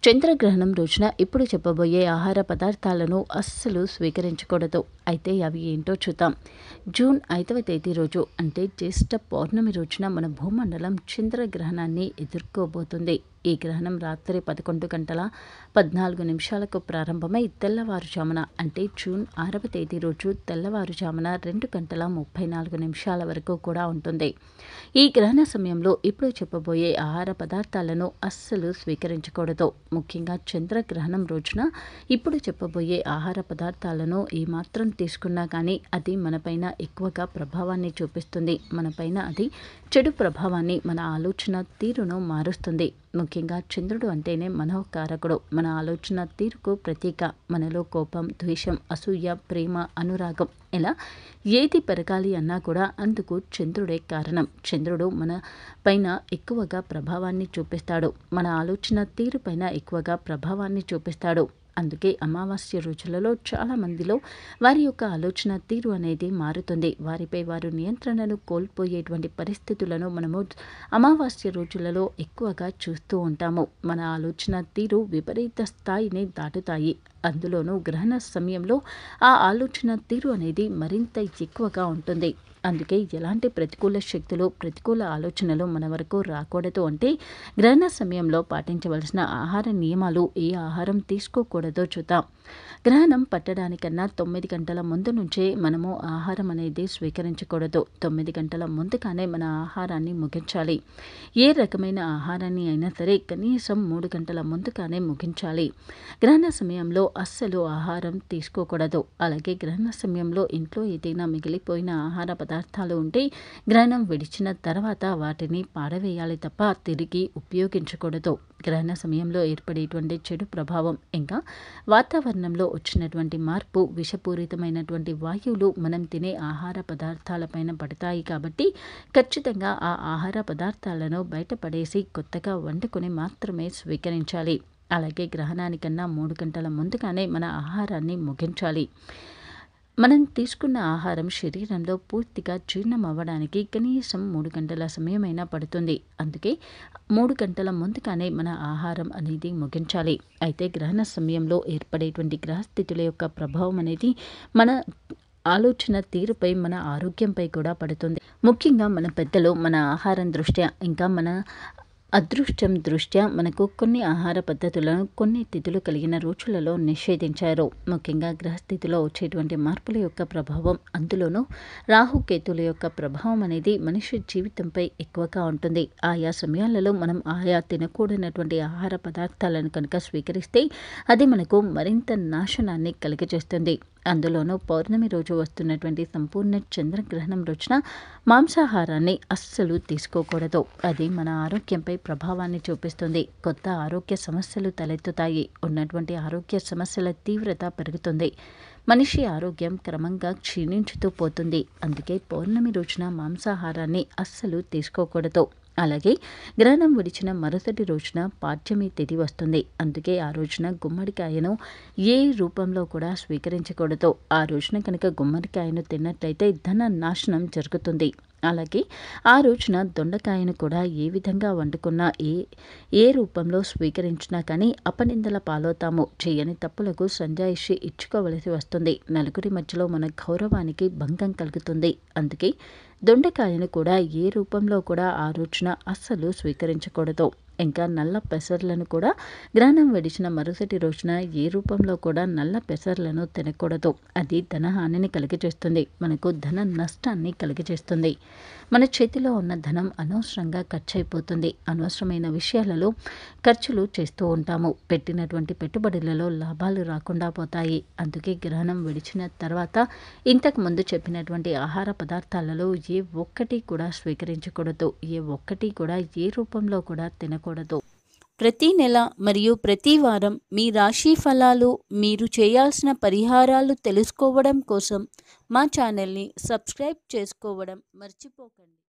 చంద్రగ్రహణం రోజున ఇప్పుడు చెప్పబోయే ఆహార పదార్థాలను అస్సలు స్వీకరించకూడదు. అయితే అవి ఏంటో చూద్దాం. జూన్ 5వ తేదీ రోజు అంటే జ్యేష్ఠ పౌర్ణమి రోజున మన భూమండలం చంద్రగ్రహణాన్ని ఎదుర్కోబోతుంది. ఈ గ్రహణం రాత్రి 11 గంటల 14 నిమిషాలకు ప్రారంభమై తెల్లవారుజామున అంటే జూన్ 6వ తేదీ రోజు తెల్లవారుజామున 2 గంటల 34 నిమిషాల వరకు కూడా ఉంటుంది. ఈ గ్రహణ సమయంలో ఇప్పుడు చెప్పబోయే ఆహార పదార్థాలను అస్సలు స్వీకరించకూడదు. ముఖ్యంగా చంద్రగ్రహణం రోజున ఇప్పుడు చెప్పబోయే ఆహార పదార్థాలను ఏమాత్రం తీసుకున్నా కానీ అది మనపైన ఎక్కువగా ప్రభావాన్ని చూపిస్తుంది. మనపైన అది చెడు ప్రభావాన్ని, మన ఆలోచన తీరును మారుస్తుంది. ముఖ్యంగా చంద్రుడు అంటేనే మనోకారకుడు, మన ఆలోచన తీరుకు ప్రతీక. మనలో కోపం, ద్వేషం, అసూయ, ప్రేమ, అనురాగం ఇలా ఏది పెరగాలి అన్నా కూడా అందుకు చంద్రుడే కారణం. చంద్రుడు మన పైన ఎక్కువగా ప్రభావాన్ని చూపిస్తాడు, మన ఆలోచన తీరు పైన ఎక్కువగా ప్రభావాన్ని చూపిస్తాడు. అందుకే అమావాస్య రోజులలో చాలా మందిలో వారి యొక్క ఆలోచన తీరు అనేది మారుతుంది. వారిపై వారు నియంత్రణను కోల్పోయేటువంటి పరిస్థితులను మనము అమావాస్య రోజులలో ఎక్కువగా చూస్తూ ఉంటాము. మన ఆలోచన తీరు విపరీత స్థాయిని దాటుతాయి. అందులోనూ గ్రహణ సమయంలో ఆ ఆలోచన తీరు అనేది మరింత ఎక్కువగా ఉంటుంది. అందుకే ఎలాంటి ప్రతికూల శక్తులు, ప్రతికూల ఆలోచనలు మన వరకు రాకూడదు అంటే గ్రహణ సమయంలో పాటించవలసిన ఆహార నియమాలు, ఏ ఆహారం తీసుకోకూడదో చూద్దాం. గ్రహణం పట్టడానికన్నా 9 గంటల ముందు నుంచే మనము ఆహారం అనేది స్వీకరించకూడదు. 9 గంటల ముందుగానే మన ఆహారాన్ని ముగించాలి. ఏ రకమైన ఆహారాన్ని అయినా సరే కనీసం 3 గంటల ముందుగానే ముగించాలి. గ్రహణ సమయంలో అస్సలు ఆహారం తీసుకోకూడదు. అలాగే గ్రహణ సమయంలో ఇంట్లో ఏదైనా మిగిలిపోయిన ఆహార పదార్థాలు ఉంటే గ్రహణం విడిచిన తర్వాత వాటిని పారవేయాలి తప్ప తిరిగి ఉపయోగించకూడదు. గ్రహణ సమయంలో ఏర్పడేటువంటి చెడు ప్రభావం, ఇంకా వాతావరణంలో వచ్చినటువంటి మార్పు, విషపూరితమైనటువంటి వాయువులు మనం తినే ఆహార పదార్థాలపైన పడతాయి. కాబట్టి ఖచ్చితంగా ఆ ఆహార పదార్థాలను బయటపడేసి కొత్తగా వండుకొని మాత్రమే స్వీకరించాలి. అలాగే గ్రహణానికన్నా 3 గంటల ముందుగానే మన ఆహారాన్ని ముగించాలి. మనం తీసుకున్న ఆహారం శరీరంలో పూర్తిగా జీర్ణం అవ్వడానికి కనీసం 3 గంటల సమయమైనా పడుతుంది. అందుకే 3 గంటల ముందుగానే మన ఆహారం అనేది ముగించాలి. అయితే గ్రహణ సమయంలో ఏర్పడేటువంటి గ్రహస్థితుల యొక్క ప్రభావం అనేది మన ఆలోచన తీరుపై, మన ఆరోగ్యంపై కూడా పడుతుంది. ముఖ్యంగా మన పెద్దలు మన ఆహారం దృష్ట్యా, ఇంకా మన అదృష్టం దృష్ట్యా మనకు కొన్ని ఆహార పద్ధతులను కొన్ని తిథులు కలిగిన రోజులలో నిషేధించారు. ముఖ్యంగా గ్రహస్థితిలో వచ్చేటువంటి మార్పుల యొక్క ప్రభావం, అందులోనూ రాహుకేతుల యొక్క ప్రభావం అనేది మనిషి జీవితంపై ఎక్కువగా ఉంటుంది. ఆయా సమయాలలో మనం ఆయా తినకూడనటువంటి ఆహార పదార్థాలను కనుక స్వీకరిస్తే అది మనకు మరింత నాశనాన్ని కలిగజేస్తుంది. అందులోనూ పౌర్ణమి రోజు వస్తున్నటువంటి సంపూర్ణ చంద్రగ్రహణం రోజున మాంసాహారాన్ని అస్సలు తీసుకోకూడదు. అది మన ఆరోగ్యంపై ప్రభావాన్ని చూపిస్తుంది. కొత్త ఆరోగ్య సమస్యలు తలెత్తుతాయి. ఉన్నటువంటి ఆరోగ్య సమస్యల తీవ్రత పెరుగుతుంది. మనిషి ఆరోగ్యం క్రమంగా క్షీణించుతూ పోతుంది. అందుకే పౌర్ణమి రోజున మాంసాహారాన్ని అస్సలు తీసుకోకూడదు. అలాగే గ్రహణం విడిచిన మరుసటి రోజున పాడ్యమి తిథి వస్తుంది. అందుకే ఆ రోజున గుమ్మడికాయను ఏ రూపంలో కూడా స్వీకరించకూడదు. ఆ రోజున కనుక గుమ్మడికాయను తిన్నట్లయితే ధన నాశనం జరుగుతుంది. అలాగే ఆ రోజున దొండకాయను కూడా ఏ విధంగా వండుకున్నా, ఏ రూపంలో స్వీకరించినా కానీ అపనిందల పాలవుతాము. చేయని తప్పులకు సంజాయిషి ఇచ్చుకోవలసి వస్తుంది. నలుగురి మధ్యలో మన గౌరవానికి భంగం కలుగుతుంది. అందుకే దొండకాయను కూడా ఏ రూపంలో కూడా ఆ రోజున అస్సలు స్వీకరించకూడదు. ఇంకా నల్ల పెసర్లను కూడా గ్రహణం విడిచిన మరుసటి రోజున ఏ రూపంలో కూడా నల్ల పెసర్లను తినకూడదు. అది ధనహానిని కలిగజేస్తుంది, మనకు ధన నష్టాన్ని కలిగజేస్తుంది. మన చేతిలో ఉన్న ధనం అనవసరంగా ఖర్చు అయిపోతుంది. అనవసరమైన విషయాలలో ఖర్చులు చేస్తూ ఉంటాము. పెట్టినటువంటి పెట్టుబడులలో లాభాలు రాకుండా పోతాయి. అందుకే గ్రహణం విడిచిన తర్వాత ఇంతకు ముందు చెప్పినటువంటి ఆహార పదార్థాలలో ఏ ఒక్కటి కూడా స్వీకరించకూడదు. ఏ ఒక్కటి కూడా ఏ రూపంలో కూడా తినకూడదు. ప్రతి నెల మరియు ప్రతి వారం మీ రాశి ఫలాలు, మీరు చేయాల్సిన పరిహారాలు తెలుసుకోవడం కోసం మా ఛానల్ని సబ్స్క్రైబ్ చేసుకోవడం మర్చిపోకండి.